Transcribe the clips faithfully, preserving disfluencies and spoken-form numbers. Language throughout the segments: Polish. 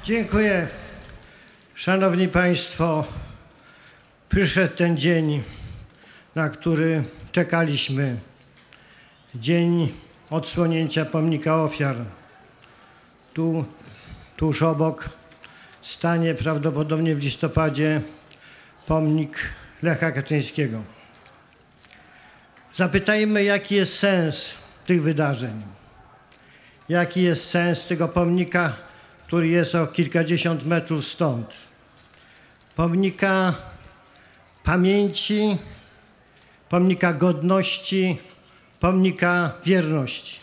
Dziękuję. Szanowni Państwo, przyszedł ten dzień, na który czekaliśmy. Dzień odsłonięcia pomnika ofiar. Tu, tuż obok, stanie prawdopodobnie w listopadzie pomnik Lecha Kaczyńskiego. Zapytajmy, jaki jest sens tych wydarzeń. Jaki jest sens tego pomnika, który jest o kilkadziesiąt metrów stąd. Pomnika pamięci, pomnika godności, pomnika wierności.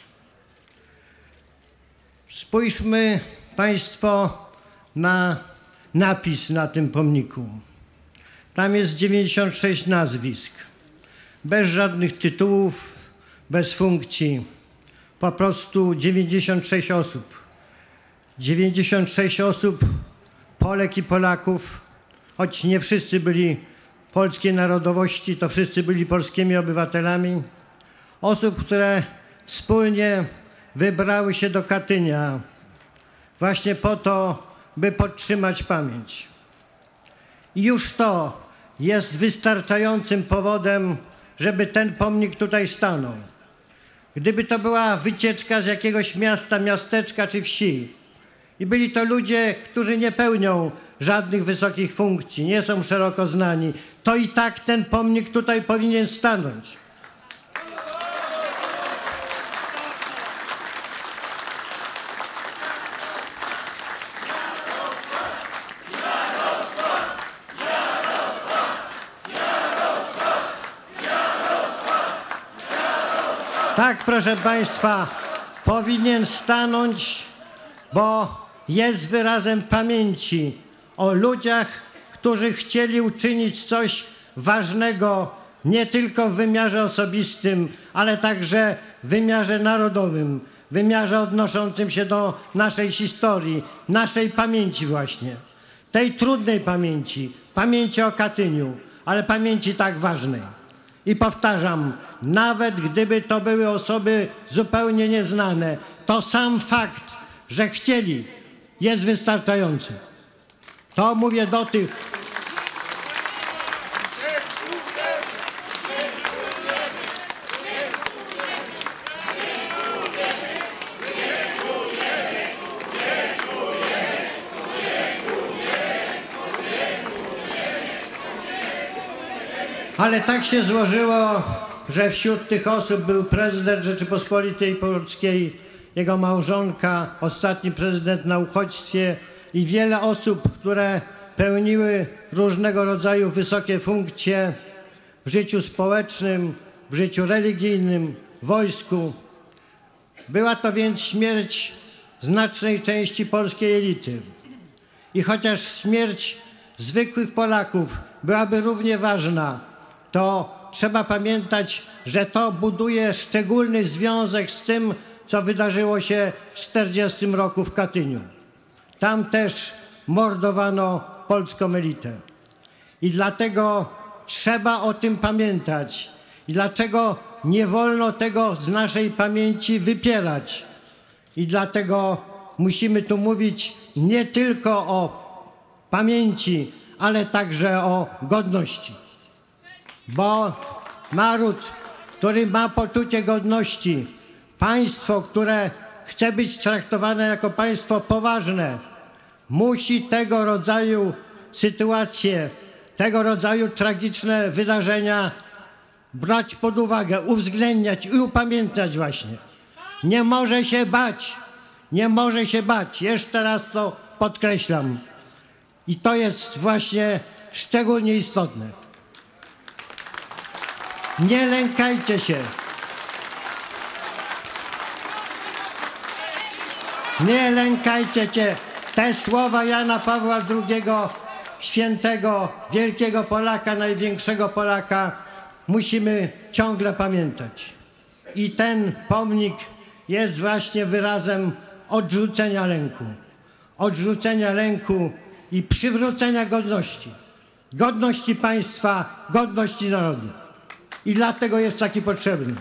Spójrzmy Państwo na napis na tym pomniku. Tam jest dziewięćdziesiąt sześć nazwisk, bez żadnych tytułów, bez funkcji. Po prostu dziewięćdziesiąt sześć osób. dziewięćdziesiąt sześć osób, Polek i Polaków, choć nie wszyscy byli polskiej narodowości, to wszyscy byli polskimi obywatelami. Osób, które wspólnie wybrały się do Katynia właśnie po to, by podtrzymać pamięć. I już to jest wystarczającym powodem, żeby ten pomnik tutaj stanął. Gdyby to była wycieczka z jakiegoś miasta, miasteczka czy wsi i byli to ludzie, którzy nie pełnią żadnych wysokich funkcji, nie są szeroko znani, to i tak ten pomnik tutaj powinien stanąć. Tak, proszę Państwa, powinien stanąć, bo jest wyrazem pamięci o ludziach, którzy chcieli uczynić coś ważnego nie tylko w wymiarze osobistym, ale także w wymiarze narodowym, w wymiarze odnoszącym się do naszej historii, naszej pamięci właśnie. Tej trudnej pamięci, pamięci o Katyniu, ale pamięci tak ważnej. I powtarzam, nawet gdyby to były osoby zupełnie nieznane, to sam fakt, że chcieli, jest wystarczający. To mówię do tych, ale tak się złożyło, że wśród tych osób był prezydent Rzeczypospolitej Polskiej, jego małżonka, ostatni prezydent na uchodźstwie i wiele osób, które pełniły różnego rodzaju wysokie funkcje w życiu społecznym, w życiu religijnym, w wojsku. Była to więc śmierć znacznej części polskiej elity. I chociaż śmierć zwykłych Polaków byłaby równie ważna, to trzeba pamiętać, że to buduje szczególny związek z tym, co wydarzyło się w tysiąc dziewięćset czterdziestym roku w Katyniu. Tam też mordowano polską elitę. I dlatego trzeba o tym pamiętać. I dlaczego nie wolno tego z naszej pamięci wypierać. I dlatego musimy tu mówić nie tylko o pamięci, ale także o godności. Bo naród, który ma poczucie godności, państwo, które chce być traktowane jako państwo poważne, musi tego rodzaju sytuacje, tego rodzaju tragiczne wydarzenia brać pod uwagę, uwzględniać i upamiętniać właśnie. Nie może się bać, nie może się bać. Jeszcze raz to podkreślam. I to jest właśnie szczególnie istotne. Nie lękajcie się. Nie lękajcie się. Te słowa Jana Pawła drugiego, świętego, wielkiego Polaka, największego Polaka, musimy ciągle pamiętać. I ten pomnik jest właśnie wyrazem odrzucenia lęku. Odrzucenia lęku i przywrócenia godności. Godności państwa, godności narodu. I dlatego jest taki potrzebny.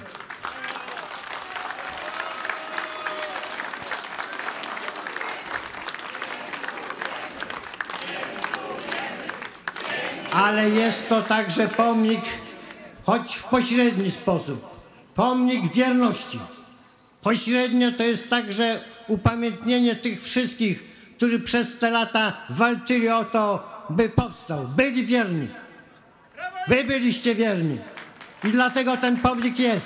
ale jest to także pomnik, choć w pośredni sposób, pomnik wierności. Pośrednio to jest także upamiętnienie tych wszystkich, którzy przez te lata walczyli o to, by powstał. Byli wierni. Wy byliście wierni. I dlatego ten pomnik jest.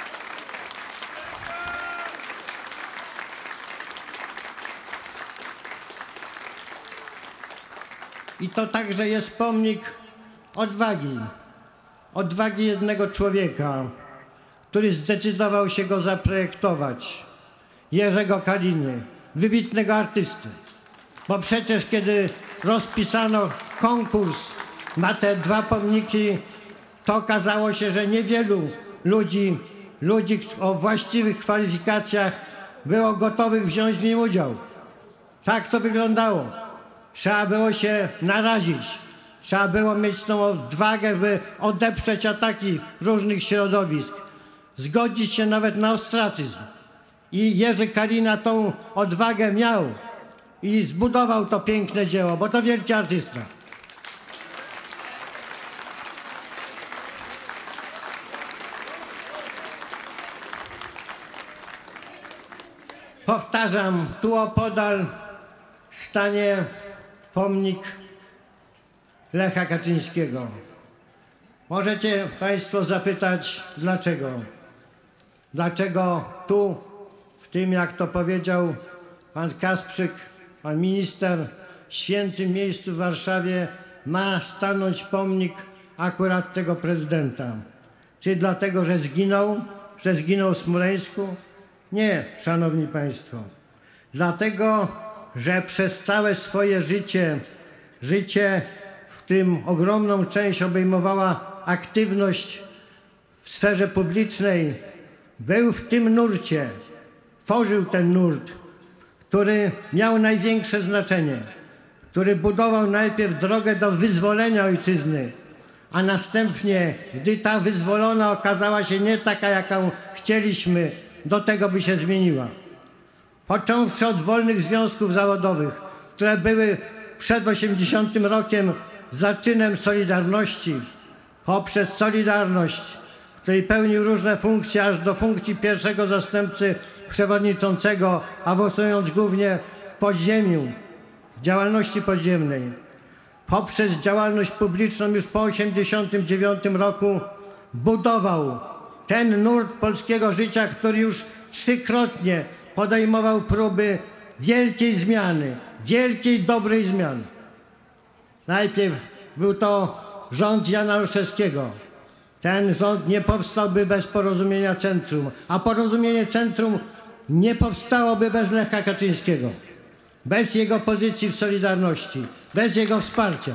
I to także jest pomnik odwagi. Odwagi jednego człowieka, który zdecydował się go zaprojektować. Jerzego Kaliny, wybitnego artysty. Bo przecież kiedy rozpisano konkurs na te dwa pomniki, to okazało się, że niewielu ludzi, ludzi o właściwych kwalifikacjach było gotowych wziąć w nim udział. Tak to wyglądało. Trzeba było się narazić. Trzeba było mieć tą odwagę, by odeprzeć ataki różnych środowisk. Zgodzić się nawet na ostracyzm. I Jerzy Kalina tą odwagę miał i zbudował to piękne dzieło, bo to wielki artysta. Powtarzam, tu opodal stanie pomnik Lecha Kaczyńskiego. Możecie Państwo zapytać, dlaczego? Dlaczego tu, w tym, jak to powiedział pan Kasprzyk, pan minister, świętym miejscu w Warszawie ma stanąć pomnik akurat tego prezydenta? Czy dlatego, że zginął, że zginął w Smoleńsku? Nie, szanowni państwo. Dlatego, że przez całe swoje życie, życie, w tym ogromną część obejmowała aktywność w sferze publicznej, był w tym nurcie, tworzył ten nurt, który miał największe znaczenie, który budował najpierw drogę do wyzwolenia ojczyzny, a następnie, gdy ta wyzwolona okazała się nie taka, jaką chcieliśmy, do tego by się zmieniła. Począwszy od wolnych związków zawodowych, które były przed osiemdziesiątym rokiem zaczynem Solidarności, poprzez Solidarność, w której pełnił różne funkcje, aż do funkcji pierwszego zastępcy przewodniczącego, awansując głównie w podziemiu, w działalności podziemnej. Poprzez działalność publiczną już po osiemdziesiątym dziewiątym roku budował ten nurt polskiego życia, który już trzykrotnie podejmował próby wielkiej zmiany, wielkiej, dobrej zmiany. Najpierw był to rząd Jana Olszewskiego. Ten rząd nie powstałby bez porozumienia centrum, a porozumienie centrum nie powstałoby bez Lecha Kaczyńskiego, bez jego pozycji w Solidarności, bez jego wsparcia.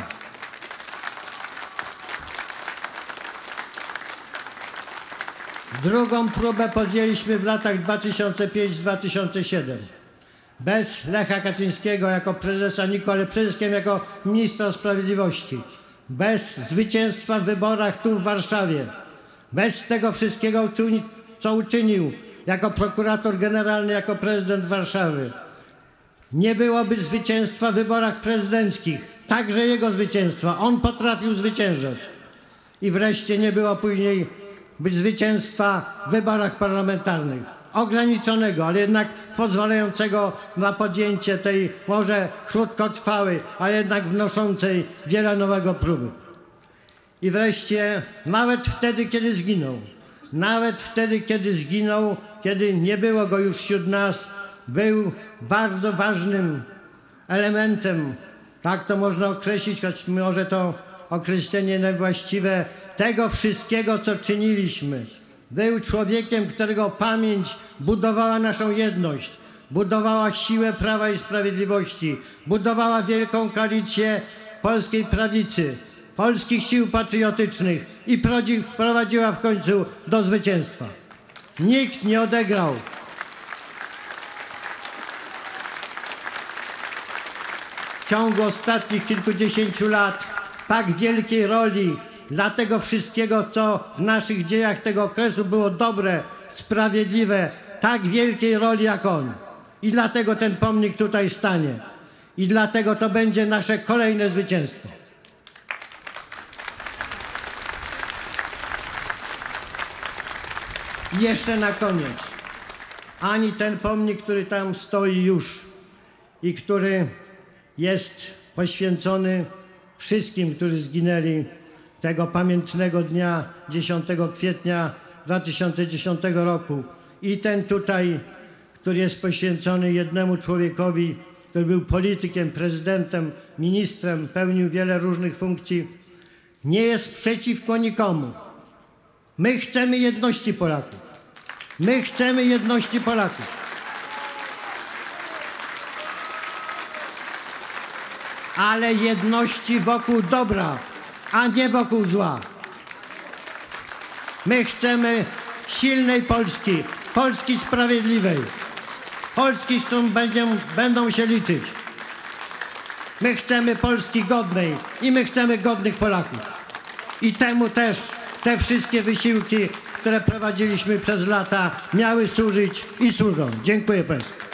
Drugą próbę podjęliśmy w latach dwa tysiące piątym do dwa tysiące siódmego. Bez Lecha Kaczyńskiego jako prezesa NIK-u, ale przede wszystkim jako ministra sprawiedliwości. Bez zwycięstwa w wyborach tu w Warszawie. Bez tego wszystkiego, co uczynił jako prokurator generalny, jako prezydent Warszawy. Nie byłoby zwycięstwa w wyborach prezydenckich. Także jego zwycięstwa. On potrafił zwyciężać. I wreszcie nie było później być zwycięstwa w wyborach parlamentarnych. Ograniczonego, ale jednak pozwalającego na podjęcie tej może krótkotrwałej, ale jednak wnoszącej wiele nowego próby. I wreszcie nawet wtedy, kiedy zginął, nawet wtedy, kiedy zginął, kiedy nie było go już wśród nas, był bardzo ważnym elementem, tak to można określić, choć może to określenie niewłaściwe, tego wszystkiego, co czyniliśmy. Był człowiekiem, którego pamięć budowała naszą jedność, budowała siłę Prawa i Sprawiedliwości, budowała wielką koalicję polskiej prawicy, polskich sił patriotycznych i prowadziła w końcu do zwycięstwa. Nikt nie odegrał w ciągu ostatnich kilkudziesięciu lat tak wielkiej roli dla tego wszystkiego, co w naszych dziejach tego okresu było dobre, sprawiedliwe, tak wielkiej roli jak on. I dlatego ten pomnik tutaj stanie. I dlatego to będzie nasze kolejne zwycięstwo. I jeszcze na koniec. Ani ten pomnik, który tam stoi już i który jest poświęcony wszystkim, którzy zginęli tego pamiętnego dnia dziesiątego kwietnia dwa tysiące dziesiątego roku. I ten tutaj, który jest poświęcony jednemu człowiekowi, który był politykiem, prezydentem, ministrem, pełnił wiele różnych funkcji, nie jest przeciwko nikomu. My chcemy jedności Polaków. My chcemy jedności Polaków. Ale jedności wokół dobra, a nie wokół zła. My chcemy silnej Polski, Polski sprawiedliwej, Polski, z którą będą, będą się liczyć. My chcemy Polski godnej i my chcemy godnych Polaków. I temu też te wszystkie wysiłki, które prowadziliśmy przez lata, miały służyć i służą. Dziękuję Państwu.